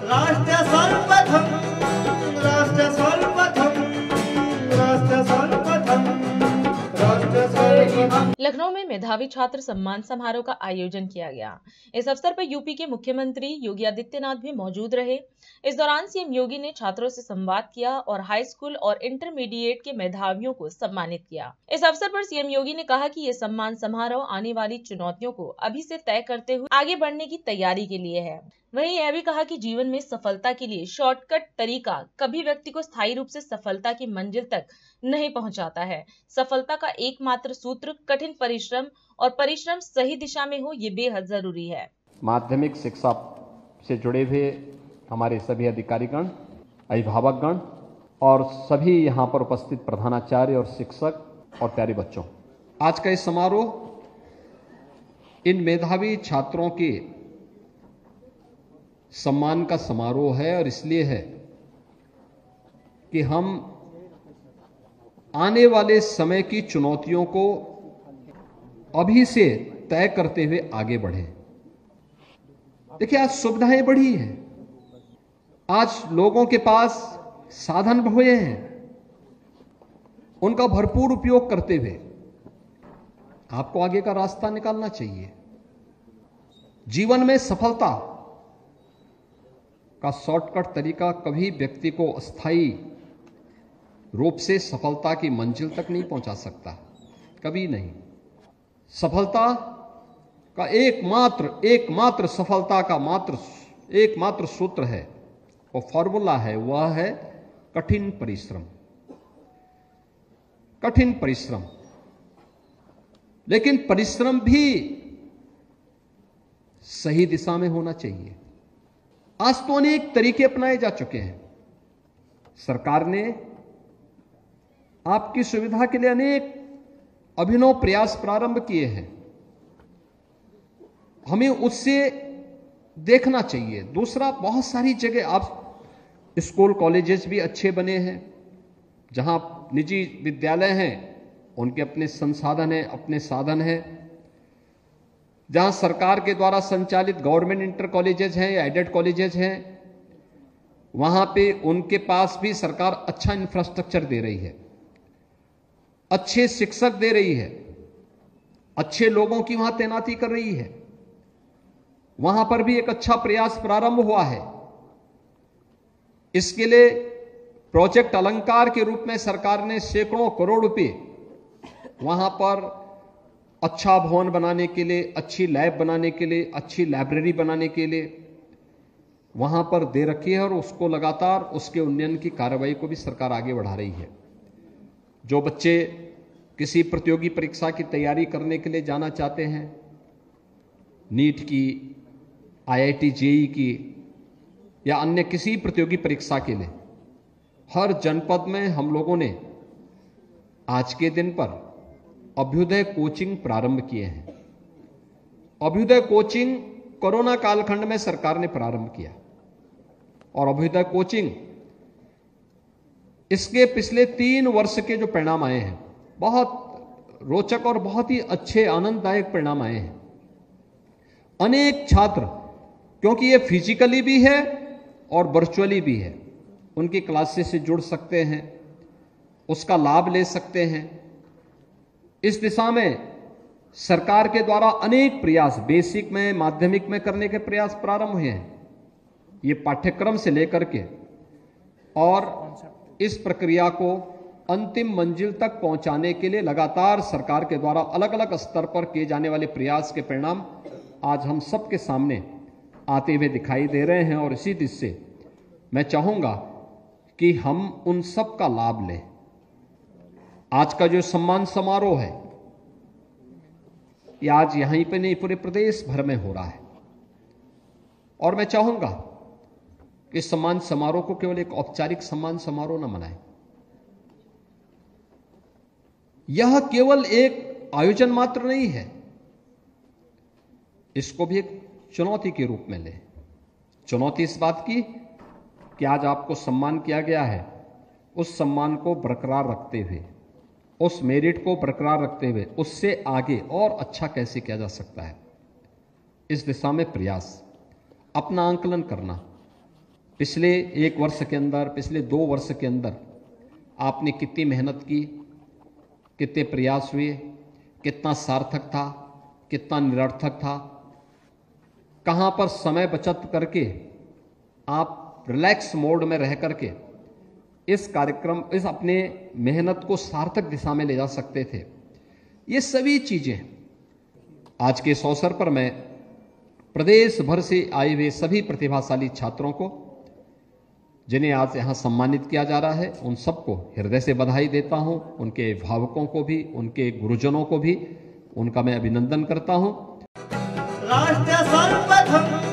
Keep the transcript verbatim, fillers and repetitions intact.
राष्ट्र सर्वप्रथम राष्ट्र सर्वप्रथम राष्ट्र सर्वप्रथम राष्ट्र सर्वप्रथम। लखनऊ में मेधावी छात्र सम्मान समारोह का आयोजन किया गया। इस अवसर पर यूपी के मुख्यमंत्री योगी आदित्यनाथ भी मौजूद रहे। इस दौरान सीएम योगी ने छात्रों से संवाद किया और हाई स्कूल और इंटरमीडिएट के मेधावियों को सम्मानित किया। इस अवसर पर सीएम योगी ने कहा कि ये सम्मान समारोह आने वाली चुनौतियों को अभी से तय करते हुए आगे बढ़ने की तैयारी के लिए है। वहीं यह भी कहा कि जीवन में सफलता के लिए शॉर्टकट तरीका कभी व्यक्ति को स्थायी रूप से सफलता की मंजिल तक नहीं पहुंचाता है। सफलता का एकमात्र सूत्र कठिन परिश्रम और परिश्रम सही दिशा में हो, ये बेहद जरूरी है। माध्यमिक शिक्षा से जुड़े हुए हमारे सभी अधिकारीगण, अभिभावकगण और सभी यहाँ पर उपस्थित प्रधानाचार्य और शिक्षक और प्यारे बच्चों, आज का इस समारोह इन मेधावी छात्रों के सम्मान का समारोह है और इसलिए है कि हम आने वाले समय की चुनौतियों को अभी से तय करते हुए आगे बढ़े। देखिए, आज सुविधाएं बढ़ी हैं, आज लोगों के पास साधन हुए हैं, उनका भरपूर उपयोग करते हुए आपको आगे का रास्ता निकालना चाहिए। जीवन में सफलता का शॉर्टकट तरीका कभी व्यक्ति को अस्थायी रूप से सफलता की मंजिल तक नहीं पहुंचा सकता, कभी नहीं। सफलता का एकमात्र एकमात्र सफलता का मात्र एकमात्र सूत्र है, वो फॉर्मूला है, वह है कठिन परिश्रम। कठिन परिश्रम, लेकिन परिश्रम भी सही दिशा में होना चाहिए। आज तो अनेक तरीके अपनाए जा चुके हैं। सरकार ने आपकी सुविधा के लिए अनेक अभिनव प्रयास प्रारंभ किए हैं, हमें उससे देखना चाहिए। दूसरा, बहुत सारी जगह आप स्कूल कॉलेजेस भी अच्छे बने हैं, जहां निजी विद्यालय हैं उनके अपने संसाधन हैं, अपने साधन हैं। जहां सरकार के द्वारा संचालित गवर्नमेंट इंटर कॉलेजेस हैं या एडेड कॉलेजेस हैं, वहां पे उनके पास भी सरकार अच्छा इंफ्रास्ट्रक्चर दे रही है, अच्छे शिक्षक दे रही है, अच्छे लोगों की वहां तैनाती कर रही है। वहां पर भी एक अच्छा प्रयास प्रारंभ हुआ है। इसके लिए प्रोजेक्ट अलंकार के रूप में सरकार ने सैकड़ों करोड़ रुपए वहां पर अच्छा भवन बनाने के लिए, अच्छी लैब बनाने के लिए, अच्छी लाइब्रेरी बनाने के लिए वहां पर दे रखी है और उसको लगातार उसके उन्नयन की कार्रवाई को भी सरकार आगे बढ़ा रही है। जो बच्चे किसी प्रतियोगी परीक्षा की तैयारी करने के लिए जाना चाहते हैं, नीट की, आईआईटी जेईई की या अन्य किसी प्रतियोगी परीक्षा के लिए, हर जनपद में हम लोगों ने आज के दिन पर अभ्युदय कोचिंग प्रारंभ किए हैं। अभ्युदय कोचिंग कोरोना कालखंड में सरकार ने प्रारंभ किया और अभ्युदय कोचिंग इसके पिछले तीन वर्ष के जो परिणाम आए हैं, बहुत रोचक और बहुत ही अच्छे आनंददायक परिणाम आए हैं। अनेक छात्र, क्योंकि ये फिजिकली भी है और वर्चुअली भी है, उनकी क्लासेस से जुड़ सकते हैं, उसका लाभ ले सकते हैं। इस दिशा में सरकार के द्वारा अनेक प्रयास बेसिक में, माध्यमिक में करने के प्रयास प्रारंभ हुए हैं। ये पाठ्यक्रम से लेकर के और इस प्रक्रिया को अंतिम मंजिल तक पहुंचाने के लिए लगातार सरकार के द्वारा अलग अलग स्तर पर किए जाने वाले प्रयास के परिणाम आज हम सबके सामने आते हुए दिखाई दे रहे हैं। और इसी दिशा से मैं चाहूंगा कि हम उन सब का लाभ लें। आज का जो सम्मान समारोह है, ये आज यहीं पे नहीं, पूरे प्रदेश भर में हो रहा है। और मैं चाहूंगा कि सम्मान समारोह को केवल एक औपचारिक सम्मान समारोह न मनाएं। यह केवल एक आयोजन मात्र नहीं है, इसको भी एक चुनौती के रूप में लें। चुनौती इस बात की कि आज आपको सम्मान किया गया है, उस सम्मान को बरकरार रखते हुए, उस मेरिट को बरकरार रखते हुए उससे आगे और अच्छा कैसे किया जा सकता है, इस दिशा में प्रयास, अपना आंकलन करना, पिछले एक वर्ष के अंदर, पिछले दो वर्ष के अंदर आपने कितनी मेहनत की, कितने प्रयास हुए, कितना सार्थक था, कितना निरर्थक था, कहां पर समय बचत करके आप रिलैक्स मोड में रह करके इस कार्यक्रम, इस अपने मेहनत को सार्थक दिशा में ले जा सकते थे। ये सभी चीजें आज के इस अवसर पर मैं प्रदेश भर से आए हुए सभी प्रतिभाशाली छात्रों को, जिन्हें आज यहां सम्मानित किया जा रहा है, उन सबको हृदय से बधाई देता हूं। उनके अभिभावकों को भी, उनके गुरुजनों को भी, उनका मैं अभिनंदन करता हूं। राष्ट्र सर्वप्रथम